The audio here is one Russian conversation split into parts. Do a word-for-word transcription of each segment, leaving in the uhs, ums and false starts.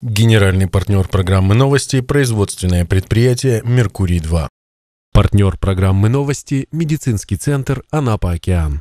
Генеральный партнер программы «Новости» – производственное предприятие «Меркурий-два». Партнер программы «Новости» – медицинский центр «Анапа-Океан».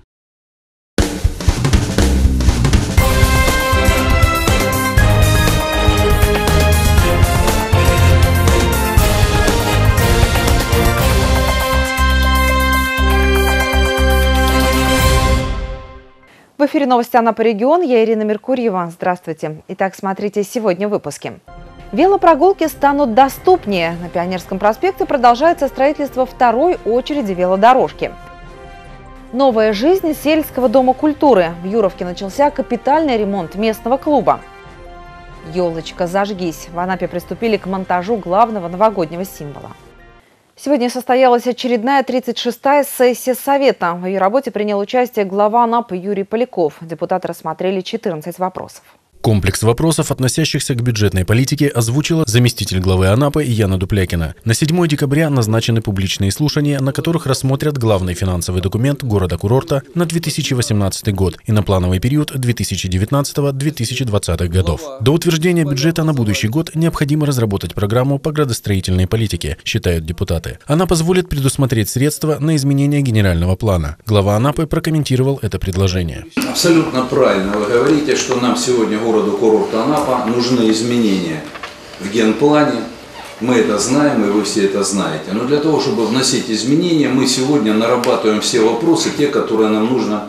В эфире новости Анапа регион. Я Ирина Меркурьева. Здравствуйте. Итак, смотрите сегодня в выпуске. Велопрогулки станут доступнее. На Пионерском проспекте продолжается строительство второй очереди велодорожки. Новая жизнь сельского дома культуры. В Юровке начался капитальный ремонт местного клуба. Елочка, зажгись. В Анапе приступили к монтажу главного новогоднего символа. Сегодня состоялась очередная тридцать шестая сессия Совета. В ее работе принял участие глава Анапы Юрий Поляков. Депутаты рассмотрели четырнадцать вопросов. Комплекс вопросов, относящихся к бюджетной политике, озвучила заместитель главы Анапы Яна Дуплякина. На седьмое декабря назначены публичные слушания, на которых рассмотрят главный финансовый документ города-курорта на две тысячи восемнадцатый год и на плановый период две тысячи девятнадцатого — две тысячи двадцатого годов. До утверждения бюджета на будущий год необходимо разработать программу по градостроительной политике, считают депутаты. Она позволит предусмотреть средства на изменение генерального плана. Глава Анапы прокомментировал это предложение. Абсолютно правильно вы говорите, что нам сегодня городу-курорту Анапа нужны изменения в генплане. Мы это знаем, и вы все это знаете. Но для того, чтобы вносить изменения, мы сегодня нарабатываем все вопросы, те, которые нам нужно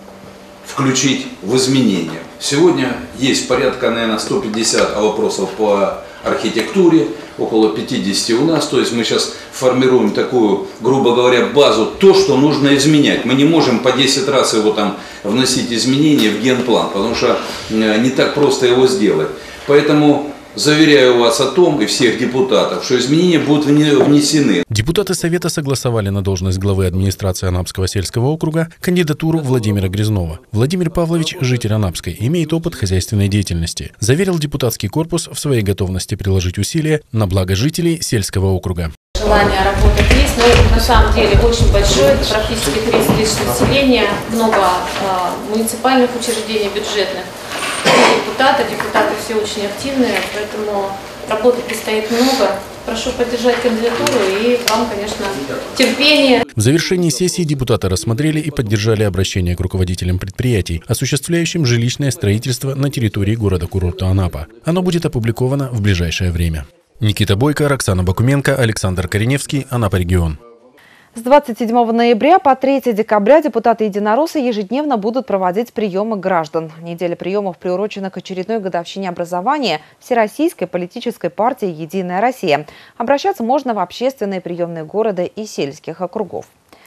включить в изменения. Сегодня есть порядка, наверное, сто пятьдесят вопросов по архитектуре, около пятидесяти у нас. То есть мы сейчас формируем такую, грубо говоря, базу, то, что нужно изменять. Мы не можем по десять раз его там вносить изменения в генплан, потому что не так просто его сделать. Поэтому заверяю вас о том и всех депутатов, что изменения будут внесены. Депутаты Совета согласовали на должность главы администрации Анапского сельского округа кандидатуру Владимира Грязнова. Владимир Павлович, житель Анапской, имеет опыт хозяйственной деятельности. Заверил депутатский корпус в своей готовности приложить усилия на благо жителей сельского округа. Желание работать есть, но на самом деле очень большое, это практически тридцать тысяч населения, много э, муниципальных учреждений, бюджетных. Депутаты, депутаты все очень активные, поэтому работы предстоит много. Прошу поддержать кандидатуру и вам, конечно, терпение. В завершении сессии депутаты рассмотрели и поддержали обращение к руководителям предприятий, осуществляющим жилищное строительство на территории города-курорта Анапа. Оно будет опубликовано в ближайшее время. Никита Бойко, Роксана Бакуменко, Александр Кореневский, Анапа регион. С двадцать седьмого ноября по третье декабря депутаты единороссы ежедневно будут проводить приемы граждан. Неделя приемов приурочена к очередной годовщине образования Всероссийской политической партии «Единая Россия». Обращаться можно в общественные приемные города и сельских округов.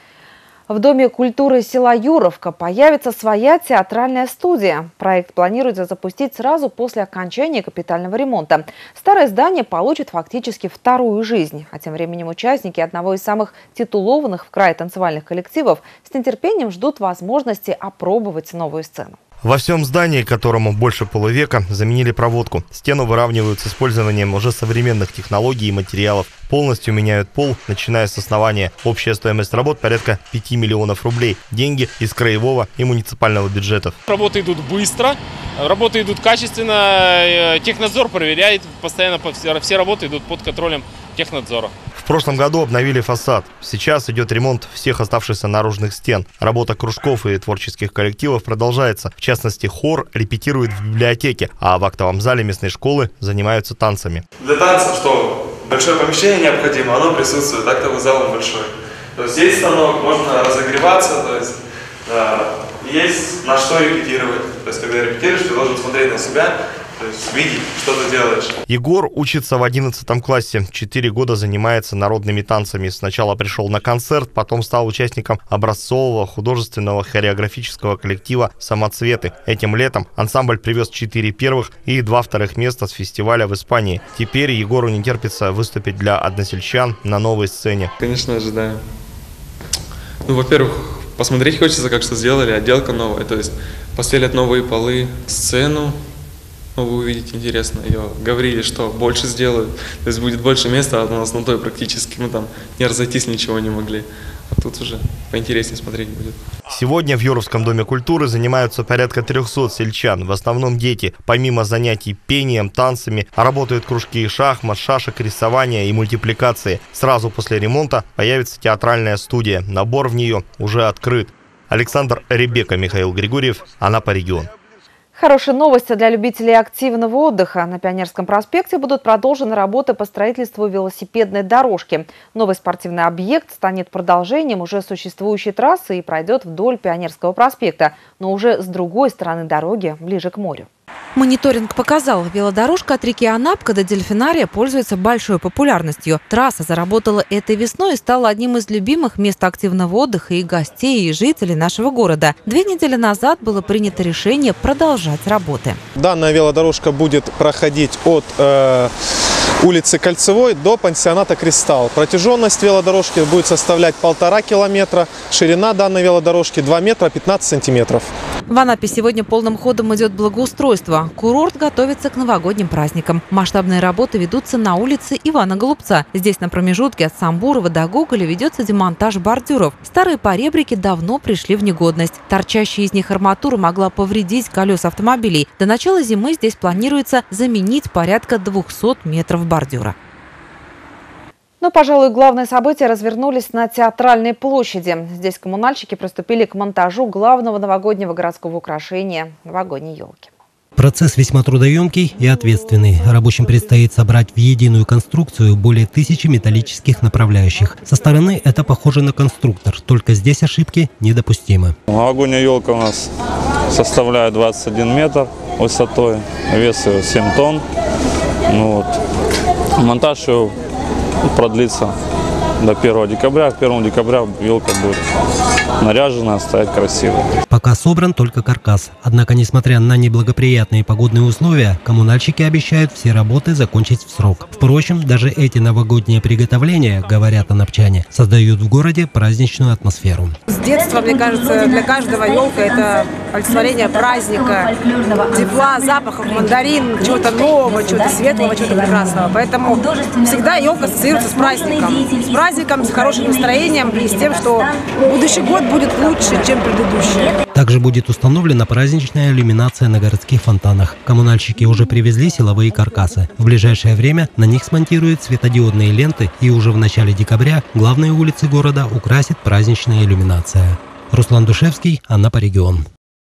В Доме культуры села Юровка появится своя театральная студия. Проект планируется запустить сразу после окончания капитального ремонта. Старое здание получит фактически вторую жизнь. А тем временем участники одного из самых титулованных в крае танцевальных коллективов с нетерпением ждут возможности опробовать новую сцену. Во всем здании, которому больше полувека, заменили проводку. Стену выравнивают с использованием уже современных технологий и материалов. Полностью меняют пол, начиная с основания. Общая стоимость работ порядка пяти миллионов рублей. Деньги из краевого и муниципального бюджетов. Работы идут быстро, работы идут качественно. Технадзор проверяет постоянно, все работы идут под контролем технадзора. В прошлом году обновили фасад. Сейчас идет ремонт всех оставшихся наружных стен. Работа кружков и творческих коллективов продолжается. В частности, хор репетирует в библиотеке, а в актовом зале местной школы занимаются танцами. Для танцев что? Большое помещение необходимо, оно присутствует, актовый зал большой. То есть есть станок, можно разогреваться, то есть да, есть на что репетировать. То есть когда репетируешь, ты должен смотреть на себя, то есть видеть, что ты делаешь. Егор учится в одиннадцатом классе. Четыре года занимается народными танцами. Сначала пришел на концерт, потом стал участником образцового художественного хореографического коллектива «Самоцветы». Этим летом ансамбль привез четыре первых и два вторых места с фестиваля в Испании. Теперь Егору не терпится выступить для односельчан на новой сцене. Конечно, ожидаем. Ну, во-первых, посмотреть хочется, как что сделали, отделка новая. То есть постелят новые полы, сцену. Ну, вы увидите, интересно, ее говорили, что больше сделают, то есть будет больше места, а у нас на той практически, мы там не разойтись ничего не могли. А тут уже поинтереснее смотреть будет. Сегодня в Юровском доме культуры занимаются порядка трёхсот сельчан, в основном дети. Помимо занятий пением, танцами, работают кружки шахмат, шашек, рисования и мультипликации. Сразу после ремонта появится театральная студия. Набор в нее уже открыт. Александр Ребека, Михаил Григорьев, Анапа, регион. Хорошие новости для любителей активного отдыха. На Пионерском проспекте будут продолжены работы по строительству велосипедной дорожки. Новый спортивный объект станет продолжением уже существующей трассы и пройдет вдоль Пионерского проспекта, но уже с другой стороны дороги, ближе к морю. Мониторинг показал, велодорожка от реки Анапка до Дельфинария пользуется большой популярностью. Трасса заработала этой весной и стала одним из любимых мест активного отдыха и гостей, и жителей нашего города. Две недели назад было принято решение продолжать работы. Данная велодорожка будет проходить от э, улицы Кольцевой до пансионата «Кристалл». Протяженность велодорожки будет составлять полтора километра, ширина данной велодорожки два метра пятнадцать сантиметров. В Анапе сегодня полным ходом идет благоустройство. Курорт готовится к новогодним праздникам. Масштабные работы ведутся на улице Ивана Голубца. Здесь на промежутке от Самбурова до Гоголя ведется демонтаж бордюров. Старые поребрики давно пришли в негодность. Торчащая из них арматура могла повредить колеса автомобилей. До начала зимы здесь планируется заменить порядка двухсот метров бордюра. Но, пожалуй, главные события развернулись на Театральной площади. Здесь коммунальщики приступили к монтажу главного новогоднего городского украшения – новогодней елки. Процесс весьма трудоемкий и ответственный. Рабочим предстоит собрать в единую конструкцию более тысячи металлических направляющих. Со стороны это похоже на конструктор, только здесь ошибки недопустимы. Новогодняя елка у нас составляет двадцать один метр высотой, вес ее семь тонн. Ну, вот. Монтаж ее продлится до первого декабря. К первому декабря елка будет наряжена, стоять красиво. Пока собран только каркас. Однако, несмотря на неблагоприятные погодные условия, коммунальщики обещают все работы закончить в срок. Впрочем, даже эти новогодние приготовления, говорят анапчане, создают в городе праздничную атмосферу. С детства, мне кажется, для каждого елка – это олицетворение праздника, тепла, запахов, мандарин, чего-то нового, чего-то светлого, чего-то прекрасного. Поэтому всегда елка ассоциируется с праздником. С праздником, с хорошим настроением и с тем, что будущий год будет лучше, чем предыдущий. Также будет установлена праздничная иллюминация на городских фонтанах. Коммунальщики уже привезли силовые каркасы. В ближайшее время на них смонтируют светодиодные ленты, и уже в начале декабря главные улицы города украсит праздничная иллюминация. Руслан Душевский, Анапа, регион.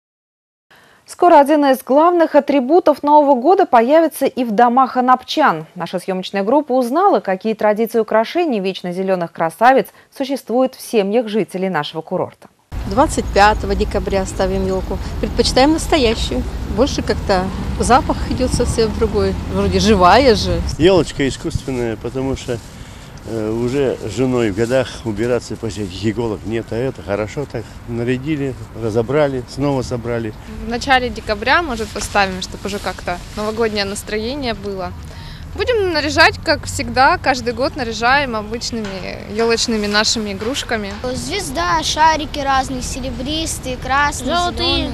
Скоро один из главных атрибутов Нового года появится и в домах анапчан. Наша съемочная группа узнала, какие традиции украшений вечно зеленых красавиц существуют в семьях жителей нашего курорта. двадцать пятого декабря ставим елку. Предпочитаем настоящую. Больше как-то запах идет совсем другой. Вроде живая же. Елочка искусственная, потому что э, уже с женой в годах убираться после этих иголок нет. А это хорошо так нарядили, разобрали, снова собрали. В начале декабря, может, поставим, чтобы уже как-то новогоднее настроение было. Будем наряжать, как всегда, каждый год наряжаем обычными елочными нашими игрушками. Звезда, шарики разные, серебристые, красные, золотые.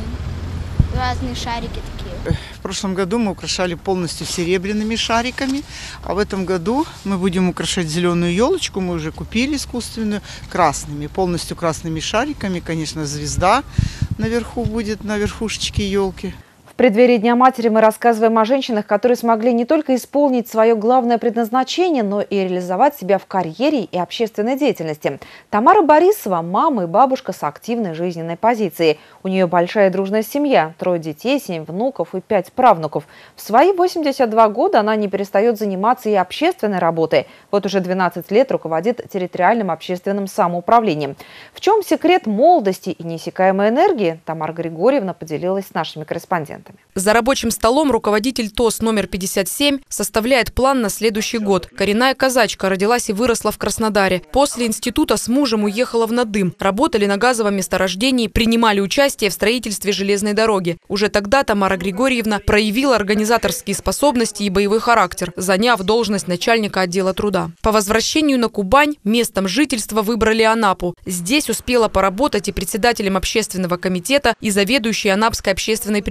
Разные шарики такие. В прошлом году мы украшали полностью серебряными шариками, а в этом году мы будем украшать зеленую елочку, мы уже купили искусственную, красными, полностью красными шариками. Конечно, звезда наверху будет, на верхушечке елки. В преддверии Дня матери мы рассказываем о женщинах, которые смогли не только исполнить свое главное предназначение, но и реализовать себя в карьере и общественной деятельности. Тамара Борисова – мама и бабушка с активной жизненной позицией. У нее большая дружная семья, трое детей, семь внуков и пять правнуков. В свои восемьдесят два года она не перестает заниматься и общественной работой. Вот уже двенадцать лет руководит территориальным общественным самоуправлением. В чем секрет молодости и неиссякаемой энергии, Тамара Григорьевна поделилась с нашими корреспондентами. За рабочим столом руководитель ТОС номер пятьдесят семь составляет план на следующий год. Коренная казачка, родилась и выросла в Краснодаре. После института с мужем уехала в Надым. Работали на газовом месторождении, принимали участие в строительстве железной дороги. Уже тогда Тамара Григорьевна проявила организаторские способности и боевой характер, заняв должность начальника отдела труда. По возвращению на Кубань местом жительства выбрали Анапу. Здесь успела поработать и председателем общественного комитета, и заведующей Анапской общественной приемной.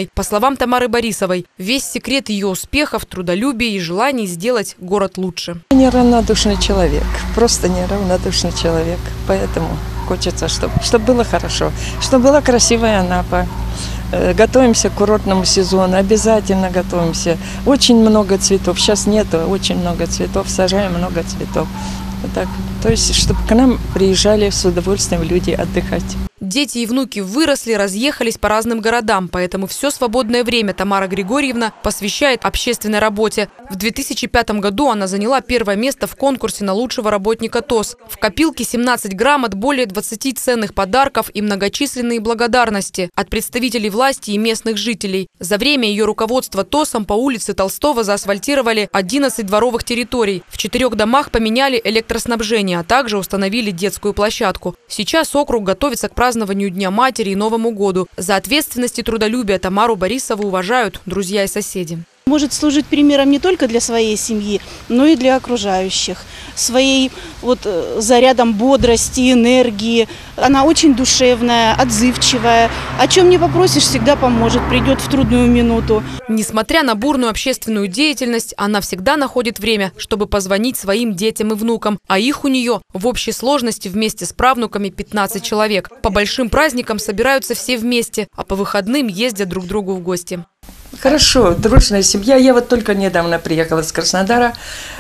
Ивановной. По словам Тамары Борисовой, весь секрет ее успеха в трудолюбии и желании сделать город лучше. Неравнодушный человек, просто неравнодушный человек. Поэтому хочется, чтобы, чтобы было хорошо, чтобы была красивая Анапа. Готовимся к курортному сезону, обязательно готовимся. Очень много цветов, сейчас нету, очень много цветов, сажаем много цветов. Вот так. То есть, чтобы к нам приезжали с удовольствием люди отдыхать. Дети и внуки выросли, разъехались по разным городам, поэтому все свободное время Тамара Григорьевна посвящает общественной работе. В две тысячи пятом году она заняла первое место в конкурсе на лучшего работника ТОС. В копилке семнадцать грамот, более двадцати ценных подарков и многочисленные благодарности от представителей власти и местных жителей. За время ее руководства ТОСом по улице Толстого заасфальтировали одиннадцать дворовых территорий. В четырех домах поменяли электроснабжение, а также установили детскую площадку. Сейчас округ готовится к празднованию Дня матери и Новому году. За ответственность и трудолюбие Тамару Борисову уважают друзья и соседи. Может служить примером не только для своей семьи, но и для окружающих. Своей вот зарядом бодрости, энергии. Она очень душевная, отзывчивая. О чем не попросишь, всегда поможет, придет в трудную минуту. Несмотря на бурную общественную деятельность, она всегда находит время, чтобы позвонить своим детям и внукам. А их у нее в общей сложности вместе с правнуками пятнадцать человек. По большим праздникам собираются все вместе, а по выходным ездят друг к другу в гости. Хорошо, дружная семья. Я вот только недавно приехала из Краснодара.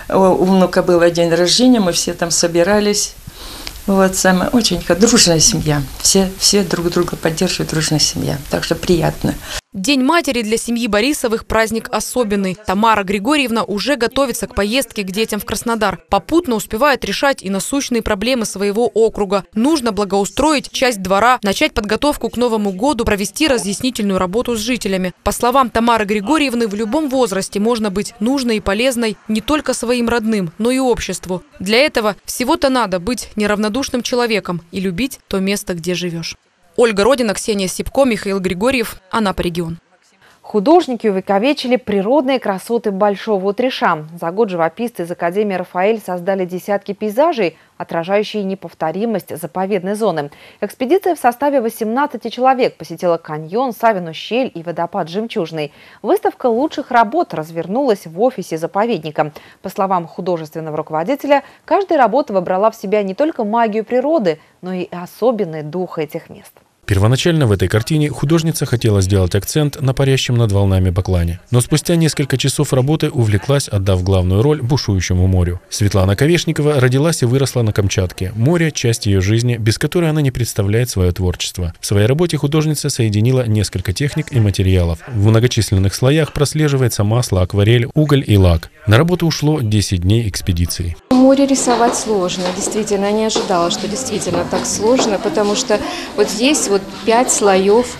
У внука был день рождения, мы все там собирались. Вот самая очень дружная семья. Все, все друг друга поддерживают, дружная семья. Так что приятно. День матери для семьи Борисовых – праздник особенный. Тамара Григорьевна уже готовится к поездке к детям в Краснодар. Попутно успевает решать и насущные проблемы своего округа. Нужно благоустроить часть двора, начать подготовку к Новому году, провести разъяснительную работу с жителями. По словам Тамары Григорьевны, в любом возрасте можно быть нужной и полезной не только своим родным, но и обществу. Для этого всего-то надо быть неравнодушным человеком и любить то место, где живешь. Ольга Родина, Ксения Сипко, Михаил Григорьев, Анапа регион. Художники увековечили природные красоты Большого Утриша. За год живописцы из Академии Рафаэль создали десятки пейзажей, отражающие неповторимость заповедной зоны. Экспедиция в составе восемнадцати человек посетила каньон, Савину щель и водопад Жемчужный. Выставка лучших работ развернулась в офисе заповедника. По словам художественного руководителя, каждая работа вобрала в себя не только магию природы, но и особенный дух этих мест. Первоначально в этой картине художница хотела сделать акцент на парящем над волнами баклане. Но спустя несколько часов работы увлеклась, отдав главную роль бушующему морю. Светлана Ковешникова родилась и выросла на Камчатке. Море – часть ее жизни, без которой она не представляет свое творчество. В своей работе художница соединила несколько техник и материалов. В многочисленных слоях прослеживается масло, акварель, уголь и лак. На работу ушло десять дней экспедиции. Море рисовать сложно, действительно, не ожидала, что действительно так сложно, потому что вот здесь вот пять слоев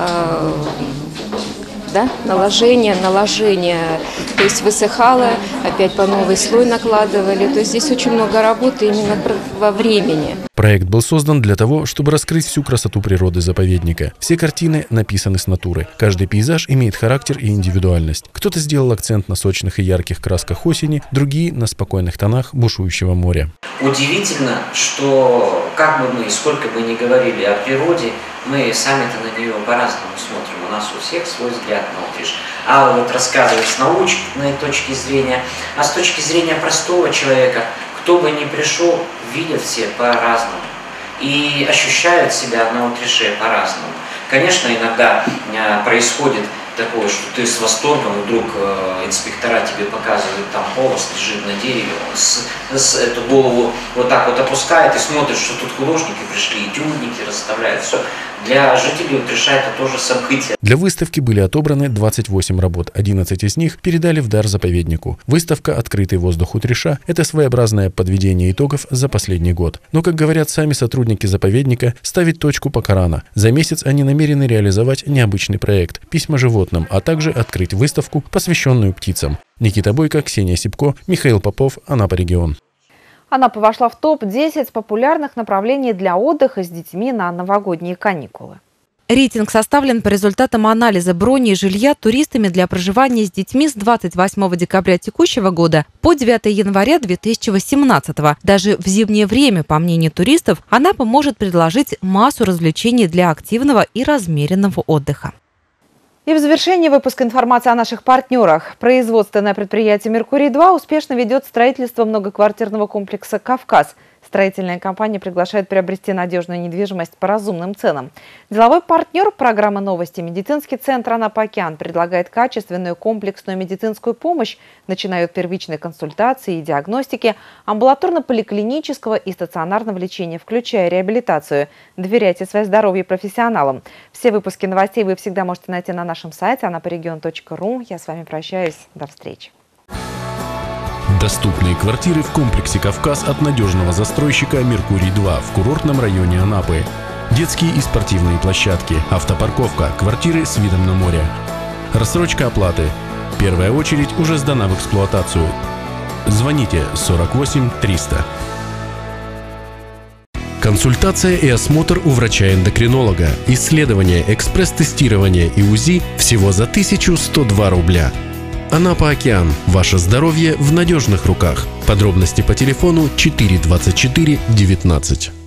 э, да, наложения, наложения, то есть высыхало, опять по новый слой накладывали, то есть здесь очень много работы именно во времени. Проект был создан для того, чтобы раскрыть всю красоту природы заповедника. Все картины написаны с натуры. Каждый пейзаж имеет характер и индивидуальность. Кто-то сделал акцент на сочных и ярких красках осени, другие – на спокойных тонах бушующего моря. Удивительно, что как бы мы, сколько бы ни говорили о природе, мы сами-то на нее по-разному смотрим. У нас у всех свой взгляд на Утриш. А вот рассказывать с научной точки зрения, а с точки зрения простого человека, кто бы ни пришел, видят все по-разному и ощущают себя на Утрише по-разному. Конечно, иногда происходит такое, что ты с восторгом вдруг э, инспектора тебе показывают, там полос лежит на дереве, он с, с эту голову вот так вот опускает и смотрит, что тут художники пришли, этюдники расставляют, все. Для жителей Утриша это тоже событие. Для выставки были отобраны двадцать восемь работ, одиннадцать из них передали в дар заповеднику. Выставка «Открытый воздух Утриша» – это своеобразное подведение итогов за последний год. Но, как говорят сами сотрудники заповедника, ставить точку пока рано. За месяц они намерены реализовать необычный проект «Письма животным», а также открыть выставку, посвященную птицам. Никита Бойко, Ксения Сипко, Михаил Попов, Анапа регион. Анапа вошла в топ десять популярных направлений для отдыха с детьми на новогодние каникулы. Рейтинг составлен по результатам анализа брони и жилья туристами для проживания с детьми с двадцать восьмого декабря текущего года по девятое января две тысячи восемнадцатого. Даже в зимнее время, по мнению туристов, Анапа может предложить массу развлечений для активного и размеренного отдыха. И в завершении выпуска информации о наших партнерах. Производственное предприятие «Меркурий-два» успешно ведет строительство многоквартирного комплекса «Кавказ». Строительная компания приглашает приобрести надежную недвижимость по разумным ценам. Деловой партнер программы «Новости» медицинский центр «Анапа-Океан» предлагает качественную комплексную медицинскую помощь, начиная от первичной консультации и диагностики, амбулаторно-поликлинического и стационарного лечения, включая реабилитацию. Доверяйте свое здоровье профессионалам. Все выпуски новостей вы всегда можете найти на нашем сайте анапарегион точка ру. Я с вами прощаюсь. До встречи. Доступные квартиры в комплексе «Кавказ» от надежного застройщика «Меркурий-два» в курортном районе Анапы. Детские и спортивные площадки, автопарковка, квартиры с видом на море. Рассрочка оплаты. Первая очередь уже сдана в эксплуатацию. Звоните сорок восемь триста. Консультация и осмотр у врача-эндокринолога. Исследование, экспресс-тестирование и УЗИ всего за тысячу сто два рубля. Анапа-Океан. Ваше здоровье в надежных руках. Подробности по телефону четыре двадцать четыре девятнадцать.